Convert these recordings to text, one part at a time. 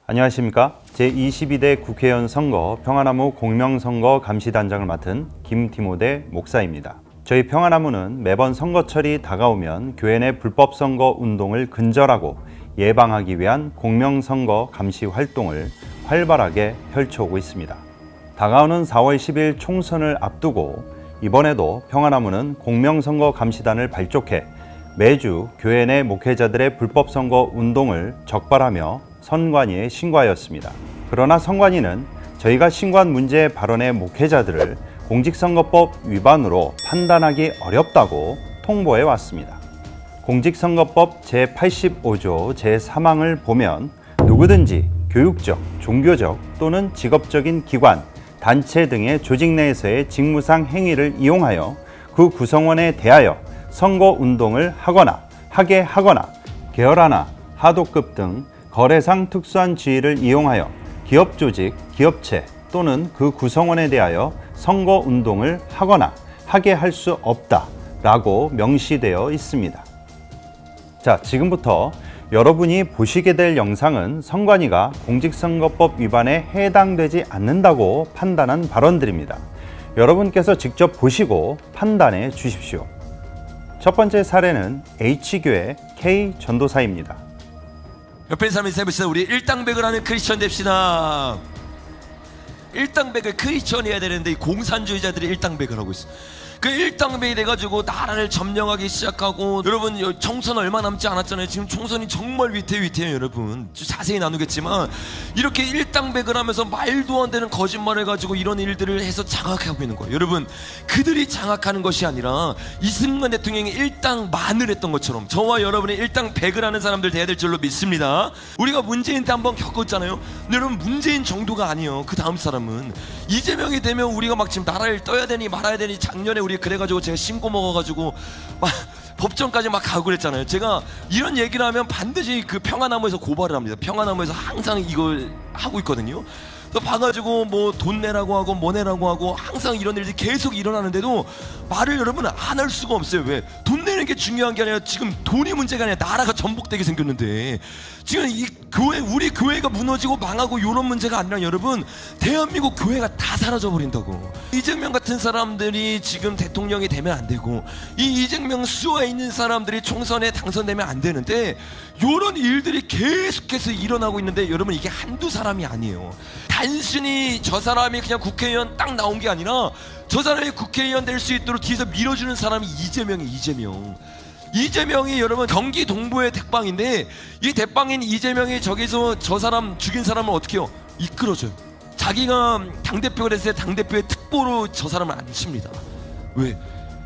안녕하십니까. 제22대 국회의원 선거 평화나무 공명선거 감시단장을 맡은 김디모데 목사입니다. 저희 평화나무는 매번 선거철이 다가오면 교회 내 불법선거 운동을 근절하고 예방하기 위한 공명선거 감시 활동을 활발하게 펼쳐오고 있습니다. 다가오는 4월 10일 총선을 앞두고 이번에도 평화나무는 공명선거 감시단을 발족해 매주 교회 내 목회자들의 불법선거 운동을 적발하며 선관위에 신고하였습니다. 그러나 선관위는 저희가 신고한 문제 발언의 목회자들을 공직선거법 위반으로 판단하기 어렵다고 통보해 왔습니다. 공직선거법 제85조 제3항을 보면 누구든지 교육적, 종교적 또는 직업적인 기관, 단체 등의 조직 내에서의 직무상 행위를 이용하여 그 구성원에 대하여 선거운동을 하게 하거나 계열하나 하도급 등 거래상 특수한 지위를 이용하여 기업조직, 기업체 또는 그 구성원에 대하여 선거운동을 하게 할 수 없다라고 명시되어 있습니다. 자, 지금부터 여러분이 보시게 될 영상은 선관위가 공직선거법 위반에 해당되지 않는다고 판단한 발언들입니다. 여러분께서 직접 보시고 판단해 주십시오. 첫 번째 사례는 H교회 K 전도사입니다. 옆에 있는 사람이 세봅시다. 우리 일당백을 하는 크리스천 됩시다. 일당백을 크리스천이 해야 되는데 이 공산주의자들이 일당백을 하고 있어. 그 일당백이 돼가지고 나라를 점령하기 시작하고, 여러분 총선 얼마 남지 않았잖아요. 지금 총선이 정말 위태위태해요. 여러분 자세히 나누겠지만 이렇게 일당백을 하면서 말도 안 되는 거짓말을 해가지고 이런 일들을 해서 장악하고 있는 거예요. 여러분 그들이 장악하는 것이 아니라 이승만 대통령이 일당만을 했던 것처럼 저와 여러분이 일당백을 하는 사람들 돼야 될 줄로 믿습니다. 우리가 문재인 때 한번 겪었잖아요. 근데 여러분 문재인 정도가 아니에요. 그 다음 사람은 이재명이 되면 우리가 막 지금 나라를 떠야 되니 말아야 되니, 작년에 우리 그래가지고 제가 신고 먹어가지고 막 법정까지 막 가고 그랬잖아요. 제가 이런 얘기를 하면 반드시 그 평화나무에서 고발을 합니다. 평화나무에서 항상 이걸 하고 있거든요. 또 봐가지고 뭐 돈 내라고 하고 뭐 내라고 하고 항상 이런 일들이 계속 일어나는데도 말을 여러분 안 할 수가 없어요. 왜? 돈 내는 게 중요한 게 아니라 지금 돈이 문제가 아니라 나라가 전복되게 생겼는데, 지금 이 교회, 우리 교회가 무너지고 망하고 이런 문제가 아니라 여러분 대한민국 교회가 다 사라져 버린다고. 이재명 같은 사람들이 지금 대통령이 되면 안 되고 이 이재명 수하에 있는 사람들이 총선에 당선되면 안 되는데, 이런 일들이 계속해서 일어나고 있는데 여러분 이게 한두 사람이 아니에요. 단순히 저 사람이 그냥 국회의원 딱 나온 게 아니라 저 사람이 국회의원 될 수 있도록 뒤에서 밀어주는 사람이 이재명이 여러분 경기 동부의 대빵인데, 이 대빵인 이재명이 저기서 저 사람 죽인 사람을 어떻게 해요? 이끌어줘요. 자기가 당대표가 됐을 때 당대표의 특보로 저 사람을 앉힙니다. 왜?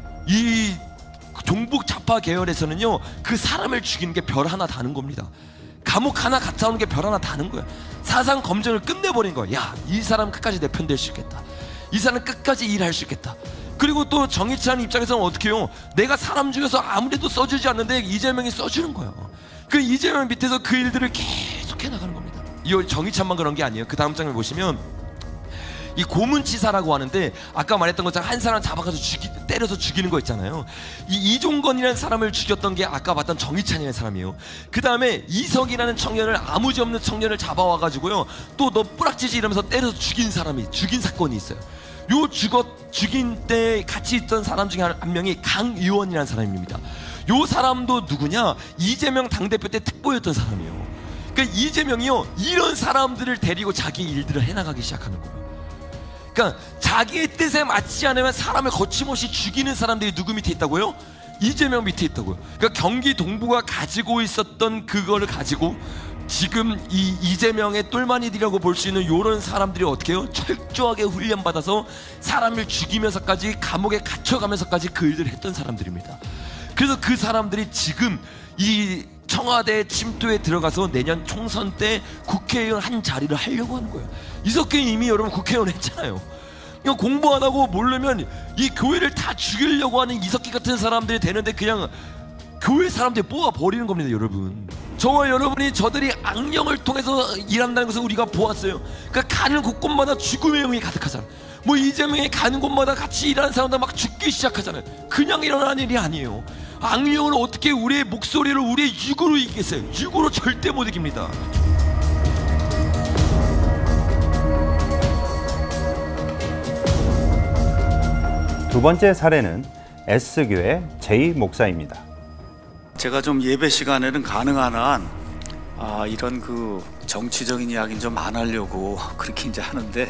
이 종북 좌파 계열에서는요 그 사람을 죽이는 게 별 하나 다는 겁니다. 감옥 하나 갔다 오는 게 별 하나 다는 거야. 사상 검증을 끝내버린 거야. 야, 이 사람 끝까지 내 편 될 수 있겠다. 이 사람 끝까지 일할 수 있겠다. 그리고 또 정의찬 입장에서는 어떻게 해요? 내가 사람 중에서 아무래도 써주지 않는데 이재명이 써주는 거예요. 그 이재명 밑에서 그 일들을 계속 해나가는 겁니다. 이 정의찬만 그런 게 아니에요. 그 다음 장을 보시면 이 고문치사라고 하는데, 아까 말했던 것처럼 한 사람 잡아가서 때려서 죽이는 거 있잖아요. 이 이종건이라는 사람을 죽였던 게 아까 봤던 정의찬이라는 사람이에요. 그 다음에 이석이라는 청년을, 아무지 없는 청년을 잡아와가지고요 또 너 뿌락지지 이러면서 때려서 죽인 사건이 있어요. 요 죽인 때 같이 있던 사람 중에 한 명이 강의원이라는 사람입니다. 요 사람도 누구냐? 이재명 당대표 때 특보였던 사람이에요. 그러니까 이재명이요 이런 사람들을 데리고 자기 일들을 해나가기 시작하는 거예요. 그러니까 자기의 뜻에 맞지 않으면 사람을 거침없이 죽이는 사람들이 누구 밑에 있다고요? 이재명 밑에 있다고요. 그러니까 경기 동부가 가지고 있었던 그거를 가지고 지금 이 이재명의 똘마니들이라고 볼 수 있는 이런 사람들이 어떻게 해요? 철저하게 훈련받아서 사람을 죽이면서까지 감옥에 갇혀가면서까지 그 일들을 했던 사람들입니다. 그래서 그 사람들이 지금 이 청와대 침투에 들어가서 내년 총선 때 국회의원 한 자리를 하려고 하는 거예요. 이석균 이미 여러분 국회의원 했잖아요. 그냥 공부 안 하고 모르면 이 교회를 다 죽이려고 하는 이석기 같은 사람들이 되는데 그냥 교회 사람들이 뽑아 버리는 겁니다. 여러분, 저와 여러분이 저들이 악령을 통해서 일한다는 것을 우리가 보았어요. 그러니까 가는 곳곳마다 죽음의 영이 가득하잖아. 뭐 이재명이 가는 곳마다 같이 일하는 사람들 막 죽기 시작하잖아요. 그냥 일어나는 일이 아니에요. 악령을 어떻게 우리의 목소리를 우리의 육으로 이기겠어요? 육으로 절대 못 이깁니다. 두 번째 사례는 S교회 J 목사입니다. 제가 좀 예배 시간에는 가능한 한 이런 그 정치적인 이야기는 좀 안 하려고 그렇게 이제 하는데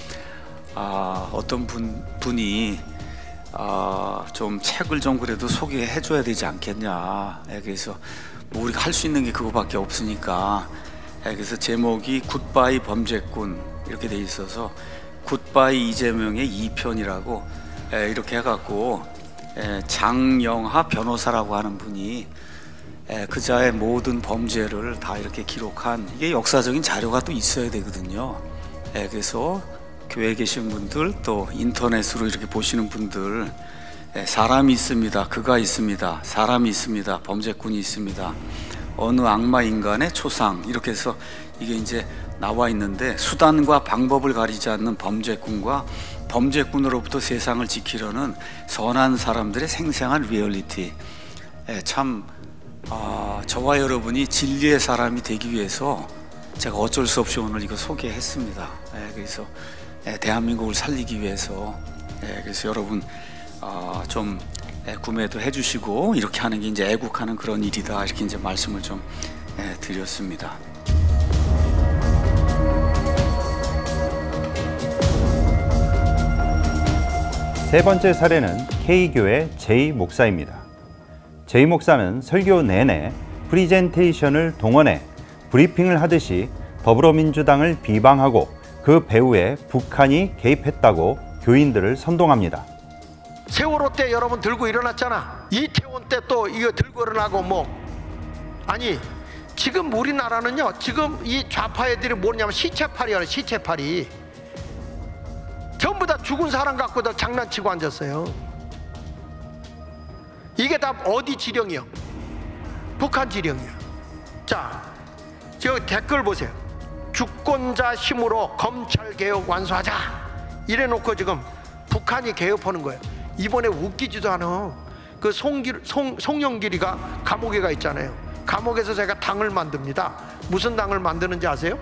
어떤 분이 좀 책을 좀 그래도 소개해 줘야 되지 않겠냐. 그래서 뭐 우리가 할 수 있는 게 그거밖에 없으니까 그래서 제목이 굿바이 범죄꾼 이렇게 돼 있어서 굿바이 이재명의 2편이라고 이렇게 해갖고 장영하 변호사라고 하는 분이 그자의 모든 범죄를 다 이렇게 기록한 이게 역사적인 자료가 또 있어야 되거든요. 그래서 교회에 계신 분들 또 인터넷으로 이렇게 보시는 분들 사람이 있습니다. 그가 있습니다. 사람이 있습니다. 범죄꾼이 있습니다. 어느 악마 인간의 초상 이렇게 해서 이게 이제 나와 있는데 수단과 방법을 가리지 않는 범죄꾼과 범죄꾼으로부터 세상을 지키려는 선한 사람들의 생생한 리얼리티. 참 저와 여러분이 진리의 사람이 되기 위해서 제가 어쩔 수 없이 오늘 이거 소개했습니다. 그래서 대한민국을 살리기 위해서 그래서 여러분 좀 구매도 해주시고 이렇게 하는 게 이제 애국하는 그런 일이다 이렇게 이제 말씀을 좀 드렸습니다. 세 번째 사례는 K교회 J 목사입니다. J 목사는 설교 내내 프리젠테이션을 동원해 브리핑을 하듯이 더불어민주당을 비방하고 그 배후에 북한이 개입했다고 교인들을 선동합니다. 세월호 때 여러분 들고 일어났잖아. 이태원 때 또 이거 들고 일어나고 아니 지금 우리나라는요 지금 이 좌파 애들이 뭐냐면 시체팔이야. 시체팔이 전부 다 죽은 사람 갖고도 장난치고 앉았어요. 이게 다 어디 지령이요? 북한 지령이야. 자, 저 댓글 보세요. 주권자 힘으로 검찰개혁 완수하자 이래놓고 지금 북한이 개혁하는 거예요. 이번에 웃기지도 않아. 그 송영길이가 감옥에 가 있잖아요. 감옥에서 제가 당을 만듭니다. 무슨 당을 만드는지 아세요?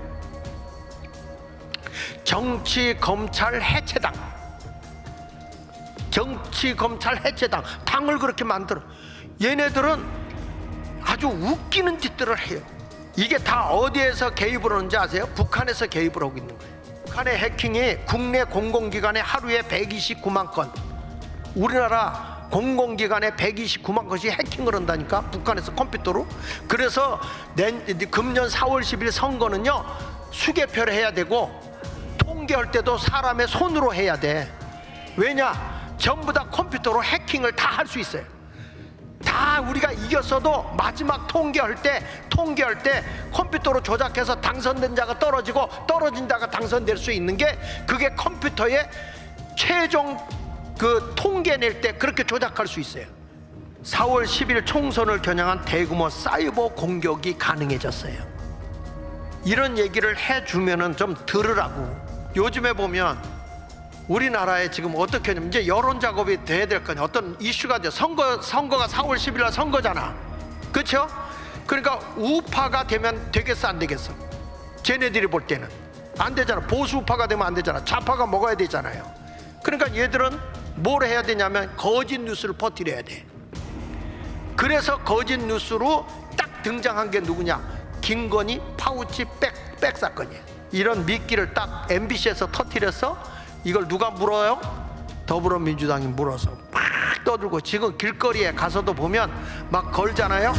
정치검찰해체당. 정치검찰해체당 당을 그렇게 만들어. 얘네들은 아주 웃기는 짓들을 해요. 이게 다 어디에서 개입을 하는지 아세요? 북한에서 개입을 하고 있는 거예요. 북한의 해킹이 국내 공공기관에 하루에 129만 건, 우리나라 공공기관에 129만 건씩 해킹을 한다니까, 북한에서 컴퓨터로. 그래서 금년 4월 10일 선거는요 수개표를 해야 되고 통계할 때도 사람의 손으로 해야 돼. 왜냐? 전부 다 컴퓨터로 해킹을 다 할 수 있어요. 다 우리가 이겼어도 마지막 통계할 때 컴퓨터로 조작해서 당선된 자가 떨어지고 떨어진 자가 당선될 수 있는 게 그게 컴퓨터의 최종 그 통계 낼 때 그렇게 조작할 수 있어요. 4월 10일 총선을 겨냥한 대규모 사이버 공격이 가능해졌어요. 이런 얘기를 해주면은 좀 들으라고. 요즘에 보면 우리나라에 지금 어떻게 하냐면 이제 여론 작업이 돼야 될 거 아니야. 어떤 이슈가 돼. 선거가 4월 10일 날 선거잖아. 그렇죠? 그러니까 우파가 되면 되겠어 안 되겠어? 쟤네들이 볼 때는 안 되잖아. 보수 우파가 되면 안 되잖아. 좌파가 먹어야 되잖아요. 그러니까 얘들은 뭘 해야 되냐면 거짓 뉴스를 퍼뜨려야 돼. 그래서 거짓 뉴스로 딱 등장한 게 누구냐? 김건희 파우치 백 사건이에요. 이런 미끼를 딱 MBC에서 터뜨려서 이걸 누가 물어요? 더불어민주당이 물어서 막 떠들고, 지금 길거리에 가서도 보면 막 걸잖아요.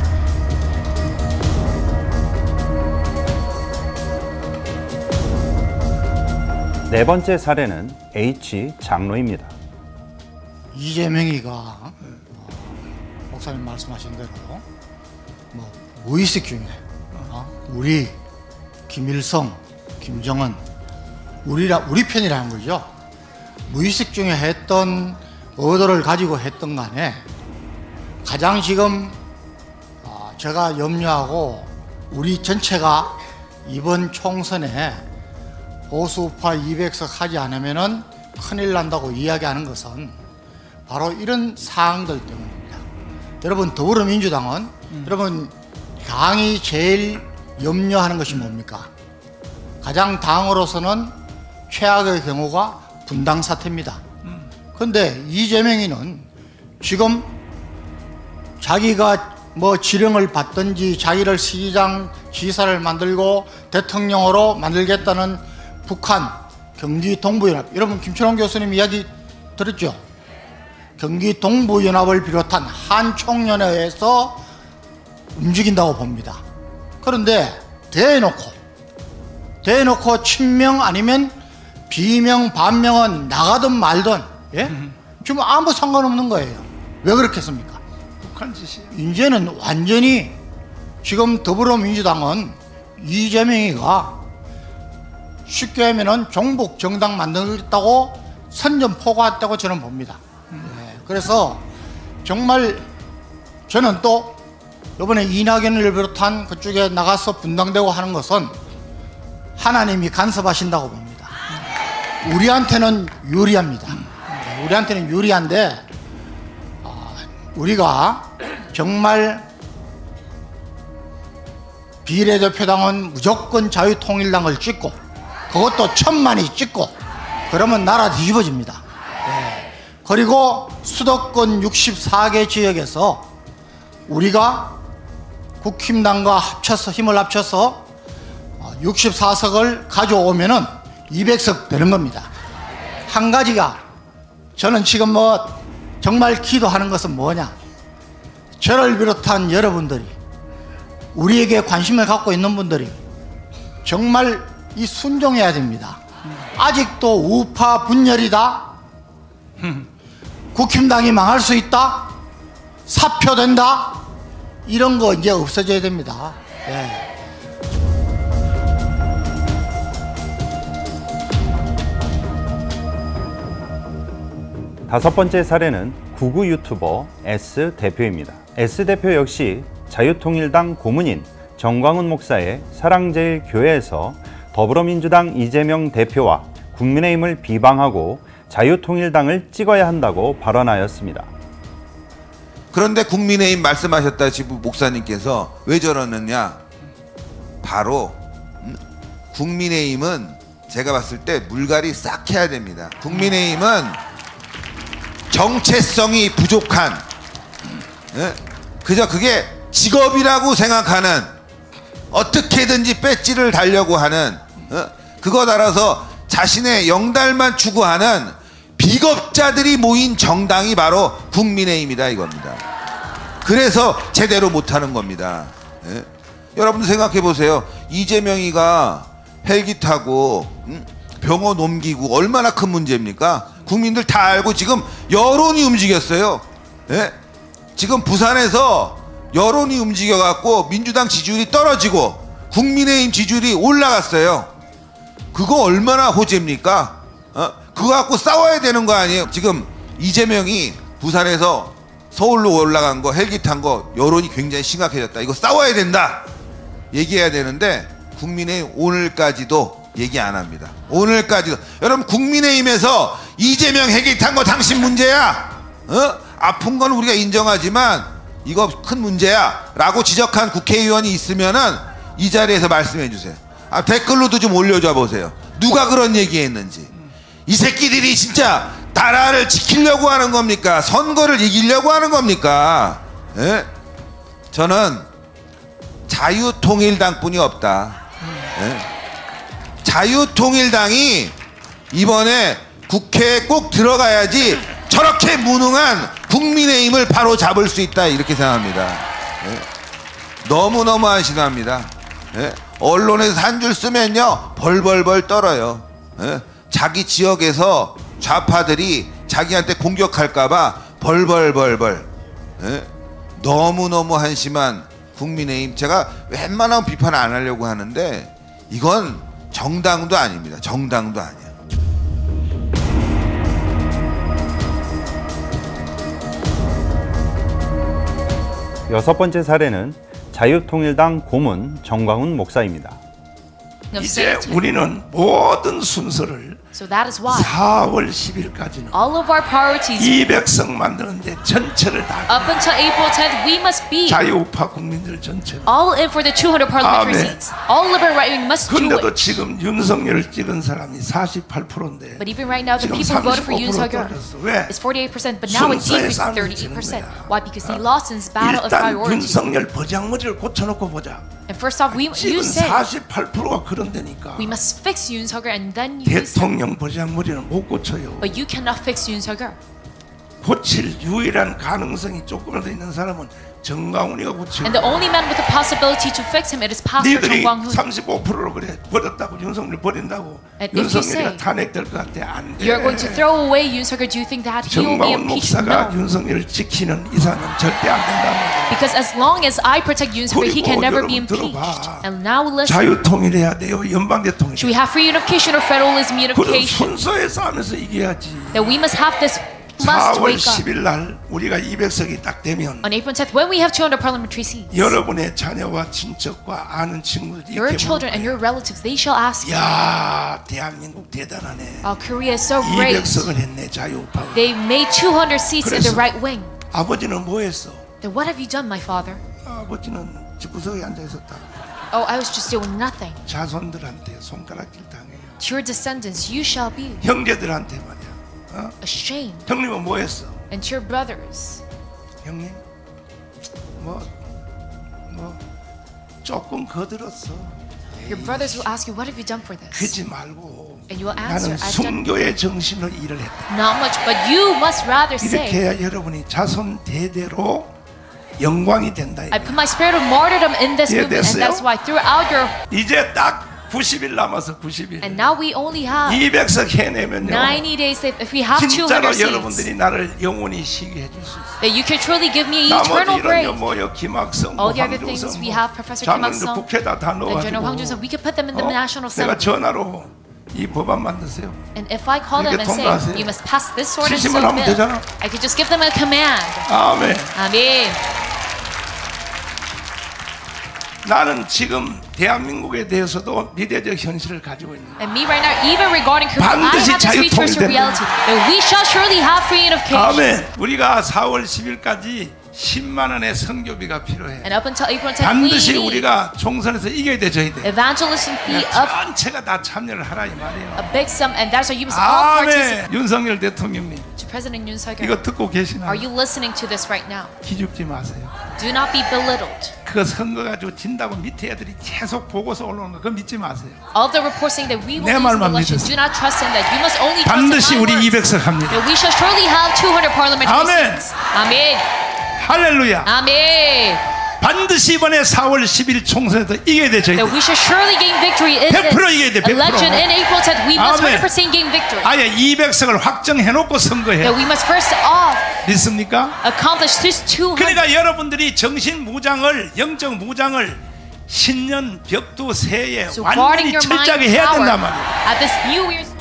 네 번째 사례는 H 장로입니다. 이재명이가 목사님 말씀하신 대로 무의식 중에 우리 김일성, 김정은 우리 편이라는 거죠. 무의식 중에 했던 의도를 가지고 했던 간에 가장 지금 제가 염려하고 우리 전체가 이번 총선에 보수우파 200석 하지 않으면은 큰일 난다고 이야기하는 것은 바로 이런 사항들 때문입니다. 여러분, 더불어민주당은 여러분 당이 제일 염려하는 것이 뭡니까? 가장 당으로서는 최악의 경우가 분당 사태입니다. 근데 이재명이는 지금 자기가 뭐 지령을 받든지 자기를 시장 지사를 만들고 대통령으로 만들겠다는 북한 경기 동부연합, 여러분 김철원 교수님 이야기 들었죠? 경기 동부연합을 비롯한 한총연회에서 움직인다고 봅니다. 그런데 대놓고 친명 아니면 비명 반명은 나가든 말든, 예? 지금 아무 상관없는 거예요. 왜 그렇겠습니까? 북한 짓이에요. 이제는 완전히 지금 더불어민주당은 이재명이가 쉽게 하면은 종북 정당 만들겠다고 선전포고했다고 저는 봅니다. 예, 그래서 정말 저는 또 이번에 이낙연을 비롯한 그쪽에 나가서 분당되고 하는 것은 하나님이 간섭하신다고 봅니다. 우리한테는 유리합니다. 우리한테는 유리한데 우리가 정말 비례대표당은 무조건 자유통일당을 찍고 그것도 1000만이 찍고 그러면 나라 뒤집어집니다. 네. 그리고 수도권 64개 지역에서 우리가 국힘당과 합쳐서 힘을 합쳐서 64석을 가져오면은 200석 되는 겁니다. 한 가지가 저는 지금 뭐 정말 기도하는 것은 뭐냐, 저를 비롯한 여러분들이, 우리에게 관심을 갖고 있는 분들이 정말 이 순종해야 됩니다. 아직도 우파 분열이다, 국힘당이 망할 수 있다, 사표된다, 이런 거 이제 없어져야 됩니다. 네. 다섯 번째 사례는 구구 유튜버 S 대표입니다. S 대표 역시 자유통일당 고문인 정광훈 목사의 사랑제일교회에서 더불어민주당 이재명 대표와 국민의힘을 비방하고 자유통일당을 찍어야 한다고 발언하였습니다. 그런데 국민의힘 말씀하셨다시피 목사님께서 왜 저러느냐, 바로 국민의힘은 제가 봤을 때 물갈이 싹 해야 됩니다. 국민의힘은 정체성이 부족한, 그저 그게 직업이라고 생각하는, 어떻게든지 배지를 달려고 하는, 그거 따라서 자신의 영달만 추구하는 비겁자들이 모인 정당이 바로 국민의힘이다 이겁니다. 그래서 제대로 못하는 겁니다. 여러분 생각해 보세요. 이재명이가 헬기 타고 병원 옮기고 얼마나 큰 문제입니까? 국민들 다 알고 지금 여론이 움직였어요. 지금 부산에서 여론이 움직여갖고 민주당 지지율이 떨어지고 국민의힘 지지율이 올라갔어요. 그거 얼마나 호재입니까? 그거 갖고 싸워야 되는 거 아니에요? 지금 이재명이 부산에서 서울로 올라간 거, 헬기 탄 거 여론이 굉장히 심각해졌다, 이거 싸워야 된다 얘기해야 되는데 국민의힘 오늘까지도 얘기 안 합니다. 오늘까지도. 여러분 국민의힘에서 이재명 헬기 탄 거 당신 문제야, 아픈 건 우리가 인정하지만 이거 큰 문제야 라고 지적한 국회의원이 있으면은 이 자리에서 말씀해 주세요. 댓글로도 좀 올려줘 보세요. 누가 그런 얘기했는지. 이 새끼들이 진짜 나라를 지키려고 하는 겁니까? 선거를 이기려고 하는 겁니까? 저는 자유통일당뿐이 없다. 자유통일당이 이번에 국회에 꼭 들어가야지 저렇게 무능한 국민의힘을 바로 잡을 수 있다, 이렇게 생각합니다. 너무너무 한심합니다. 언론에서 한 줄 쓰면요 벌벌벌 떨어요. 자기 지역에서 좌파들이 자기한테 공격할까봐 벌벌벌벌. 너무너무 한심한 국민의힘. 제가 웬만하면 비판 안 하려고 하는데 이건 정당도 아닙니다. 정당도 아니에요. 여섯 번째 사례는 자유통일당 고문 정광훈 목사입니다. king of 이제 Satan. 우리는 모든 순서를 So that is why 4월 10일까지는 all of our priorities 200석 만드는데 전체를 다 up until April 10th, we must be 자유우파 국민들 전체로. all in for the 200 parliamentary 아멘. seats. All liberal right wing must do 근데도 it. 지금 윤석열을 찍은 사람이 48%인데 But even right now, the 지금 people who voted for 35% Yoon Suk-yeol 떨어졌어. 왜? is 48%, but now it 순서에 decreased to 싸움을 지는 38%. 거야. Why? Because he lost in his battle of 일단 priorities. 윤석열 버장머리를 고쳐놓고 보자. And first off, you 지금 say 48%가 그런다니까. we must fix Yoon Suk-yeol, and then you say, 대통령 버장머리는 못 고쳐요. but you cannot fix Yoon Suk-yeol. 고칠 유일한 가능성이 조금이라도 있는 사람은 정광훈이가 고치고. And the only man with the possibility to fix him, it is Pastor 니들이 Chung Kwang-hoon. 35%로 그래 버렸다고 윤석열 버린다고 And if you 윤석열이가 say 탄핵될 것 같아. 안 돼. You're going to throw away Yoon Suk-yeol. Do you think that he will be 정광훈 impeached? 목사가 No. 윤석열을 지키는 이상은 절대 안 된다는 거야. Because as long as I protect Yoon Suk-yeol, he can 그리고 never be 여러분 impeached. 들어봐. And now listen. 자유통일해야 돼요. 연방 대통령. Should we have free unification or federalism 그런 unification? 순서에 싸우면서 이겨야지. That we must have this, must 4월 wake up. 10일 날 우리가 200석이 딱 되면 On April 10th, when we have 200 parliamentary seats, 여러분의 자녀와 친척과 아는 친구들이 your 이렇게 children and your relatives, they shall ask, 야 대한민국 대단하네. Korea is so great. 200석을 했네 자유우파. They made 200 seats in the 그래서 right wing. 아버지는 뭐 했어? Then what have you done, my father? 아버지는 집구석에 앉아 있었다. Oh, I was just doing nothing. 자손들한테 손가락질 당해요. To your descendants, you shall be 형제들한테 말이야. ashamed. 형님은 뭐 했어? And to your brothers, 형님 뭐 조금 거들었어. your brothers will ask you, what have you done for this? 그지 말고 And you will answer, 나는 I've done 순교의 정신으로 일을 했다. not much, but you must rather 이렇게 say, 해야 여러분이 자손 대대로 영광이 된다. I put my spirit of martyrdom in this movement, and 이해됐어요? that's why throughout your, 이제 딱 90일 남아서 90일. and now we only have 200석 해내면요. 90 days left. If we have 200 진짜로 seats, 여러분들이 나를 영원히 쉬게 해줄 수 있어요. that you can truly give me 나머지 eternal 이런 grace. 뭐요 김학성, All 뭐 the other things 황준성, we have, Professor Kim 장관들 Hak-sung, 국회에다 다 the General Hwang Jun-sung, 넣어가지고 we could put them in the National 내가 Assembly. 전화로 이 법안 만드세요. And if I call them 이렇게 and say, 통과하세요. you must pass this sort of 지시만 하면 bill, 되잖아. I could just give them a command. 아멘. Amen. 나는 지금 대한민국에 대해서도 미래적 현실을 가지고 있는 거야. And me right now, even regarding Korea, I 반드시 have this futuristic 자유통일된다. reality that we shall surely have free unification. 아멘. 우리가 4월 10일까지 10만 원의 선교비가 필요해. And up until April 10th, we 반드시 need 우리가 총선에서 이겨야 돼, 저희들. evangelism fee of 전체가 다 참여를 하라 이 말이에요. a big sum, and that's why you must all participate. 아멘. 윤석열 대통령님 To President Yoon Suk-yeol, 이거 듣고 계시나? are you listening to this right now? 기죽지 마세요. Do not be belittled. 그거 선거 가지고 진다고 밑에 애들이 계속 보고서 올라오는 거 그거 믿지 마세요. All the reports saying that we will 내 lose the 말만 election, 믿으세요. do not trust in that. You must only trust in 반드시 my 우리 words. 200석 합니다. That we shall surely have 200 parliamentary 아멘. seats. Amen. 할렐루야. Amen. 반드시 이번에 4월 10일 총선에서 이겨야 돼, 저희들. That we shall surely gain victory in 100% 이겨야 돼, this 100%. election in April 10th. We must 아멘. 100% gain victory. 아예 200석을 확정해놓고 선거해. That we must first off 믿습니까? accomplish this 200. 그러니까 여러분들이 정신 무장을, 영적 무장을 신년 벽두 새해 So guarding 완전히 your mind 철저하게 해야 power 된단 말이에요. at this New Year's.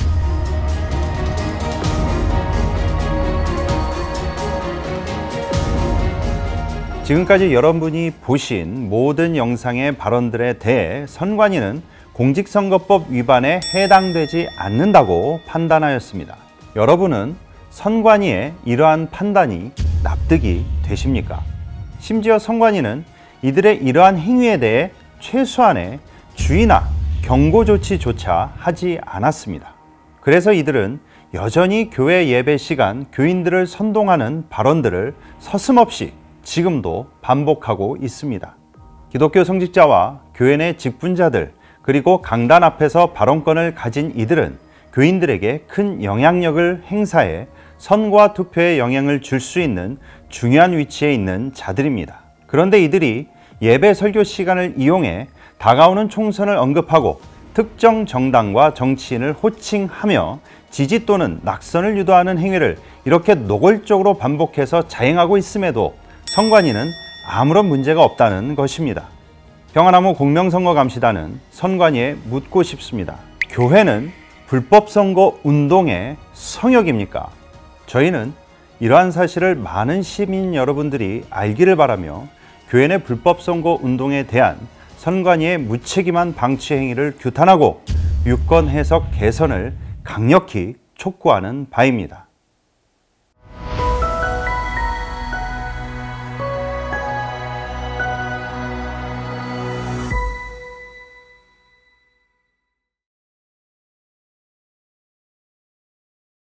지금까지 여러분이 보신 모든 영상의 발언들에 대해 선관위는 공직선거법 위반에 해당되지 않는다고 판단하였습니다. 여러분은 선관위의 이러한 판단이 납득이 되십니까? 심지어 선관위는 이들의 이러한 행위에 대해 최소한의 주의나 경고 조치조차 하지 않았습니다. 그래서 이들은 여전히 교회 예배 시간 교인들을 선동하는 발언들을 서슴없이 지금도 반복하고 있습니다. 기독교 성직자와 교회 내 직분자들 그리고 강단 앞에서 발언권을 가진 이들은 교인들에게 큰 영향력을 행사해 선거와 투표에 영향을 줄 수 있는 중요한 위치에 있는 자들입니다. 그런데 이들이 예배 설교 시간을 이용해 다가오는 총선을 언급하고 특정 정당과 정치인을 호칭하며 지지 또는 낙선을 유도하는 행위를 이렇게 노골적으로 반복해서 자행하고 있음에도 선관위는 아무런 문제가 없다는 것입니다. 평화나무 공명선거감시단은 선관위에 묻고 싶습니다. 교회는 불법선거 운동의 성역입니까? 저희는 이러한 사실을 많은 시민 여러분들이 알기를 바라며 교회 내 불법선거 운동에 대한 선관위의 무책임한 방치 행위를 규탄하고 유권 해석 개선을 강력히 촉구하는 바입니다.